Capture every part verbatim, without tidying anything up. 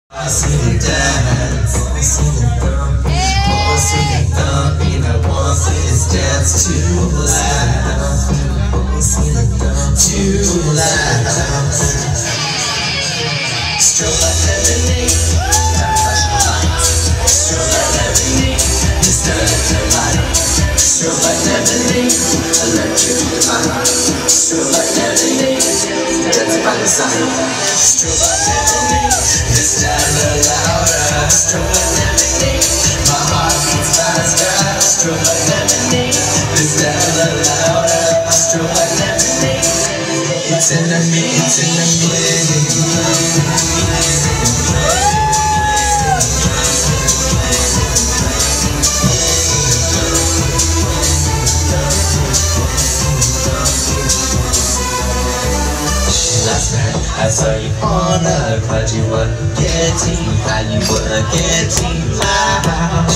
I see the dance, I see the thump, I see the thump, and I want this dance too loud. I see the thump, too loud. Strobe like lemonade, flashing lights. Strobe like lemonade, Mister Electrolyte. Strobe like lemonade, electric light. Strobe like lemonade, dancing by the side. Strobe like lemonade. This time a louder, strobe like lemonade. My heart beats faster, strobe like lemonade. This time a louder, strobe like lemonade. It's in the me, it's in the Last night I saw you on a crowd, you were getting high, you were getting loud.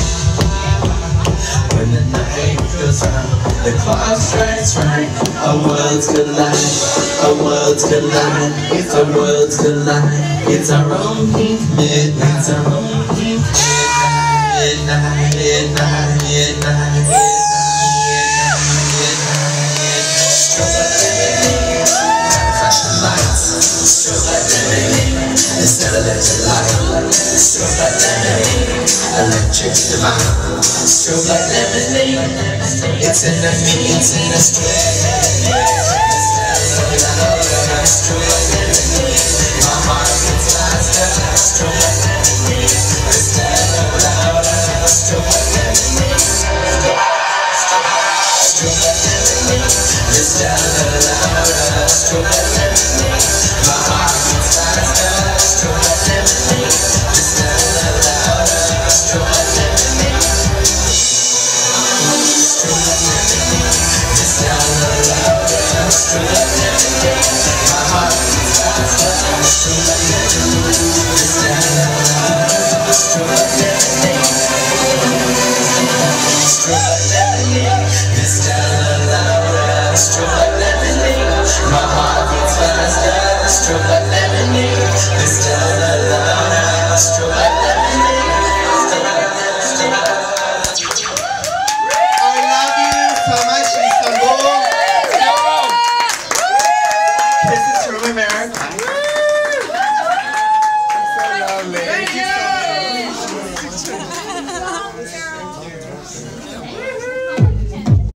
When the night goes round, the clock strikes right, our worlds collide, our worlds collide, it's our worlds collide, it's our own pink midnight, it's our own pink midnight, midnight, midnight, midnight, midnight. Strobe like lemonade, instead of electric light. Strobe like lemonade, electric divine. Strobe like lemonade, it's in the me, it's in the strobe. Strobe like lemonade, my heart gets faster.